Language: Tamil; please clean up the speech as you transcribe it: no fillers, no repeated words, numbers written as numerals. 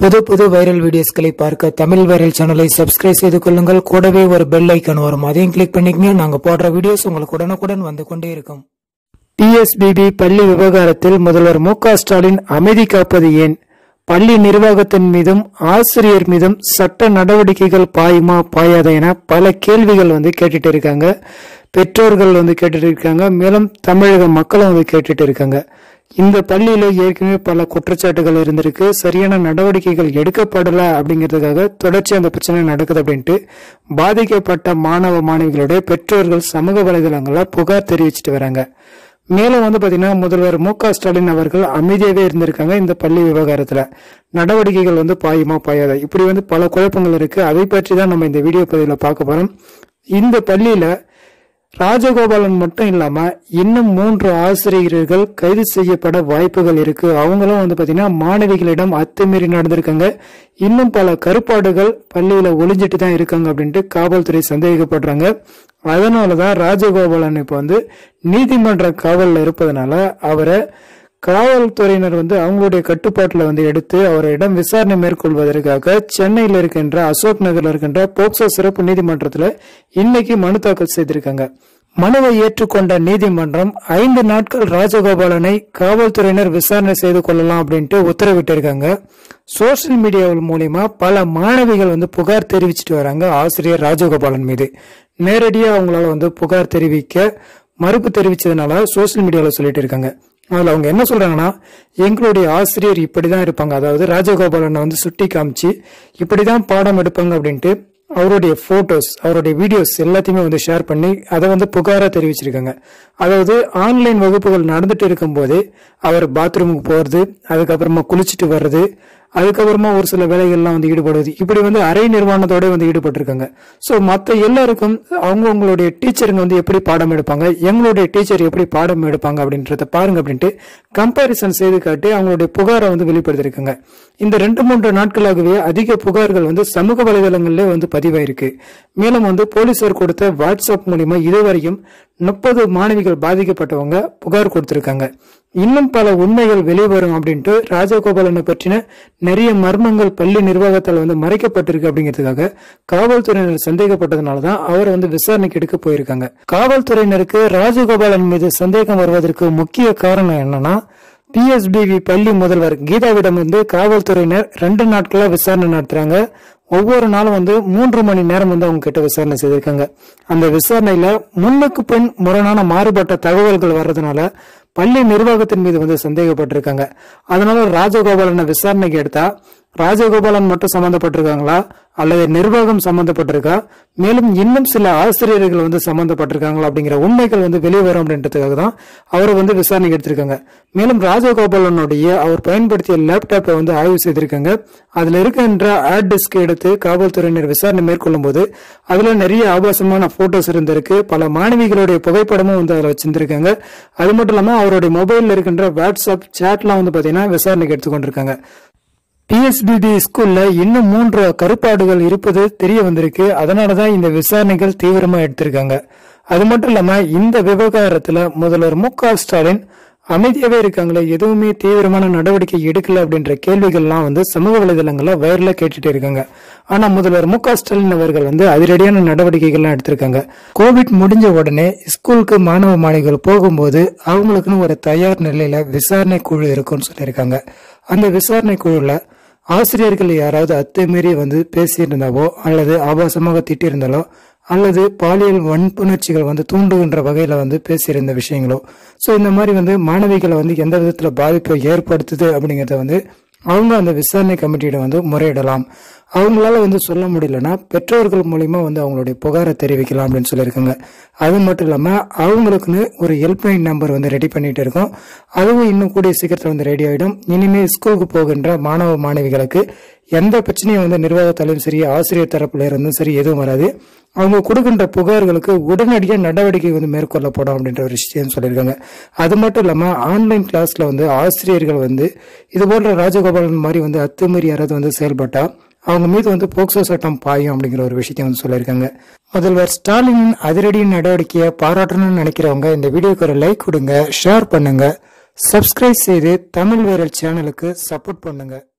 புது வைரல் வீடியோஸ்களை பார்க்க தமிழ் வைரல் சேனலை சப்ஸ்கிரைப் செய்து கொள்ளுங்கள். கூடவே ஒரு பெல் ஐக்கான் வரும், அதையும் கிளிக் பண்ணிக்கங்க. நாங்க போடுற வீடியோஸ் உங்களுக்கு உடனுக்குடன் வந்து கொண்டே இருக்கும். PSBB பள்ளி விவகாரத்தில் முதல்வர் மு.க. ஸ்டாலின் அமைதி காப்பது ஏன்? பள்ளி நிர்வாகத்தின் மீதும் ஆசிரியர் மீதும் சட்ட நடவடிக்கைகள் பாயுமா பாயாத என பல கேள்விகள் கேட்டுட்டு இருக்காங்க. பெற்றோர்கள் கேட்டுட்டு இருக்காங்க. மேலும் தமிழக மக்களும் கேட்டுட்டு இருக்காங்க. இந்த பள்ளியில ஏற்கனவே பல குற்றச்சாட்டுகள் இருந்திருக்கு. சரியான நடவடிக்கைகள் எடுக்கப்படல அப்படிங்கிறதுக்காக தொடர்ச்சி அந்த பிரச்சனை நடக்குது அப்படின்ட்டு பாதிக்கப்பட்ட மாணவ மாணவிகளுடைய பெற்றோர்கள் சமூக வலைதளங்கள்ல புகார் தெரிவிச்சிட்டு வராங்க. மேலும் பாத்தீங்கன்னா முதல்வர் மு.க. ஸ்டாலின் அவர்கள் அமைதியாவே இருந்திருக்காங்க. இந்த பள்ளி விவகாரத்துல நடவடிக்கைகள் பாயுமா பாயாத இப்படி பல குழப்பங்கள் இருக்கு. அதை பற்றி தான் நம்ம இந்த வீடியோ பதிவுல பார்க்க போறோம். இந்த பள்ளியில ராஜகோபாலன் மட்டும் இல்லாம இன்னும் 3 ஆசிரியர்கள் கைது செய்யப்பட வாய்ப்புகள் இருக்கு. அவங்களும் பாத்தீங்கன்னா மாணவிகளிடம் அத்துமீறி நடந்திருக்காங்க. இன்னும் பல கருப்பாடுகள் பள்ளியில ஒளிஞ்சிட்டு தான் இருக்காங்க அப்படின்ட்டு காவல்துறை சந்தேகப்படுறாங்க. அதனாலதான் ராஜகோபாலன் இப்ப நீதிமன்ற காவல்ல இருப்பதனால அவரை காவல்துறையினர் அவங்களுடைய கட்டுப்பாட்டுல எடுத்து அவரிடம் விசாரணை மேற்கொள்வதற்காக சென்னையில் இருக்கின்ற அசோக் நகர்ல இருக்கின்ற போக்சோ சிறப்பு நீதிமன்றத்துல இன்னைக்கு மனு தாக்கல் செய்திருக்காங்க. மனுவை ஏற்றுக்கொண்ட நீதிமன்றம் 5 நாட்கள் ராஜகோபாலனை காவல்துறையினர் விசாரணை செய்து கொள்ளலாம் அப்படின்ட்டு உத்தரவிட்டிருக்காங்க. சோசியல் மீடியா மூலியமா பல மாணவிகள் புகார் தெரிவிச்சிட்டு வராங்க. ஆசிரியர் ராஜகோபாலன் மீது நேரடியா அவங்களால புகார் தெரிவிக்க மறுப்பு தெரிவிச்சதுனால சோசியல் மீடியால சொல்லிட்டு இருக்காங்க. அதுல அவங்க என்ன சொல்றாங்கன்னா, எங்களுடைய ஆசிரியர் இப்படிதான் இருப்பாங்க, அதாவது ராஜகோபாலனை சுட்டி காமிச்சு இப்படிதான் பாடம் எடுப்பாங்க அப்படின்ட்டு அவருடைய போட்டோஸ் அவருடைய வீடியோஸ் எல்லாத்தையுமே ஷேர் பண்ணி அதை புகாரா தெரிவிச்சிருக்காங்க. அதாவது ஆன்லைன் வகுப்புகள் நடந்துட்டு இருக்கும் போதே அவர் பாத்ரூமுக்கு போறது, அதுக்கப்புறமா குளிச்சுட்டு வர்றது, அதுக்கப்புறமா ஒரு சில வேலைகள்லாம் ஈடுபடுவது, இப்படி அரை நிர்வாணத்தோட ஈடுபட்டு இருக்காங்க. சோ மத்த எல்லாருக்கும் அவங்களுடைய டீச்சருங்க எப்படி பாடம் எடுப்பாங்க, எங்களுடைய டீச்சர் எப்படி பாடம் எடுப்பாங்க அப்படின்றத பாருங்க அப்படின்ட்டு கம்பாரிசன் செய்து காட்டி அவங்களுடைய புகாரை வெளிப்படுத்திருக்காங்க. இந்த 2-3 நாட்களாகவே அதிக புகார்கள் சமூக வலைதளங்களிலே பதிவாயிருக்கு. மேலும் போலீசார் கொடுத்த வாட்ஸ்அப் மூலியமா இதுவரையும் 30 மாணவிகள் பாதிக்கப்பட்டவங்க புகார் கொடுத்திருக்காங்க. இன்னும் பல உண்மைகள் வெளிவரும் அப்படின்ட்டு ராஜகோபாலனை பற்றின நிறைய மர்மங்கள் பள்ளி நிர்வாகத்தால் மறைக்கப்பட்டிருக்கு அப்படிங்கிறதுக்காக காவல்துறையினர் சந்தேகப்பட்டதுனாலதான் அவர் விசாரணைக்கு எடுக்க போயிருக்காங்க. காவல்துறையினருக்கு ராஜகோபாலன் மீது சந்தேகம் வருவதற்கு முக்கிய காரணம் என்னன்னா, PSBB பள்ளி முதல்வர் கீதாவிடம் காவல்துறையினர் 2 நாட்களா விசாரணை நடத்துறாங்க. ஒவ்வொரு நாளும் 3 மணி நேரம் அவங்க கிட்ட விசாரணை செய்திருக்காங்க. அந்த விசாரணையில முன்னுக்கு பின் முரணான மாறுபட்ட தகவல்கள் வர்றதுனால பள்ளி நிர்வாகத்தின் மீது சந்தேகப்பட்டிருக்காங்க. அதனால ராஜகோபாலனை விசாரணைக்கு எடுத்தா ராஜகோபாலன் மட்டும் சம்பந்தப்பட்டிருக்காங்களா அல்லது நிர்வாகம் சம்பந்தப்பட்டிருக்கா, மேலும் இன்னும் சில ஆசிரியர்கள் சம்பந்தப்பட்டிருக்காங்களா அப்படிங்கிற உண்மைகள் வெளியே வரும் அப்படின்றதுக்காக தான் அவரை விசாரணைக்கு எடுத்திருக்காங்க. மேலும் ராஜகோபாலனுடைய அவர் பயன்படுத்திய லேப்டாப்பை ஆய்வு செய்திருக்காங்க. அதுல இருக்கின்ற ஹார்ட் டிஸ்க் எடுத்து காவல்துறையினர் விசாரணை மேற்கொள்ளும் போது அதுல நிறைய ஆபாசமான போட்டோஸ் இருந்திருக்கு. பல மாணவிகளுடைய புகைப்படமும் அதுல வச்சிருந்திருக்காங்க. அது மட்டும் இல்லாம அவருடைய மொபைல்ல இருக்கின்ற வாட்ஸ்அப் சாட்லாம் பாத்தீங்கன்னா விசாரணைக்கு எடுத்துக்கொண்டிருக்காங்க. PSBB ஸ்கூல்ல இன்னும் 3 கருப்பாடுகள் இருப்பது தெரிய வந்திருக்கு. அதனாலதான் இந்த விசாரணைகள் தீவிரமா எடுத்திருக்காங்க. அது மட்டும் இல்லாம இந்த விவகாரத்துல முதல்வர் மு.க. ஸ்டாலின் அமைதியாவே இருக்காங்களே, எதுவுமே தீவிரமான நடவடிக்கை எடுக்கல அப்படின்ற கேள்விகள்லாம் சமூக வலைதளங்கள்ல வைரலா கேட்டுட்டு இருக்காங்க. ஆனா முதல்வர் மு.க. ஸ்டாலின் அவர்கள் அதிரடியான நடவடிக்கைகள்லாம் எடுத்திருக்காங்க. கோவிட் முடிஞ்ச உடனே ஸ்கூலுக்கு மாணவ மாணவிகள் போகும்போது அவங்களுக்குன்னு ஒரு தயார் நிலையில விசாரணை குழு இருக்குன்னு சொல்லியிருக்காங்க. அந்த விசாரணை குழுல ஆசிரியர்கள் யாராவது அத்துமீறி பேசியிருந்தாவோ அல்லது ஆபாசமாக திட்டிருந்தாலோ அல்லது பாலியல் வன்புணர்ச்சிகள் தூண்டுகின்ற வகையில பேசியிருந்த விஷயங்களோ, சோ இந்த மாதிரி மாணவிகளை எந்த விதத்துல பாதிப்பை ஏற்படுத்துது அப்படிங்கறத அவங்க அந்த விசாரணை கமிட்டியிட முறையிடலாம். அவங்களால சொல்ல முடியலன்னா பெற்றோர்கள் மூலியமா அவங்களுடைய புகாரை தெரிவிக்கலாம் அப்படின்னு சொல்லியிருக்காங்க. அது மட்டும் இல்லாம அவங்களுக்குன்னு ஒரு ஹெல்ப்லைன் நம்பர் ரெடி பண்ணிட்டு இருக்கோம். அதுவும் இன்னும் கூடிய சீக்கிரத்துல ரெடி ஆயிடும். இனிமே ஸ்கூலுக்கு போகின்ற மாணவ மாணவிகளுக்கு எந்த பிரச்சனையும் நிர்வாகத்தாலும் சரி ஆசிரியர் தரப்புல இருந்தும் சரி எதுவும் வராது. அவங்க கொடுக்கின்ற புகார்களுக்கு உடனடியாக நடவடிக்கை மேற்கொள்ளப்படும் அப்படின்ற ஒரு விஷயம் சொல்லியிருக்காங்க. அது மட்டும் இல்லாம ஆன்லைன் கிளாஸ்ல ஆசிரியர்கள் இது போன்ற ராஜகோபாலன் மாதிரி அத்துமீறி யாராவது செயல்பட்டா அவங்க மீது போக்சோ சட்டம் பாயும் அப்படிங்கிற ஒரு விஷயத்தை சொல்லியிருக்காங்க. முதல்வர் ஸ்டாலின் அதிரடி நடவடிக்கையை பாராட்டணும்னு நினைக்கிறவங்க இந்த வீடியோக்கு ஒரு லைக் கொடுங்க, ஷேர் பண்ணுங்க, சப்ஸ்கிரைப் செய்து தமிழ் வைரல் சேனலுக்கு சப்போர்ட் பண்ணுங்க.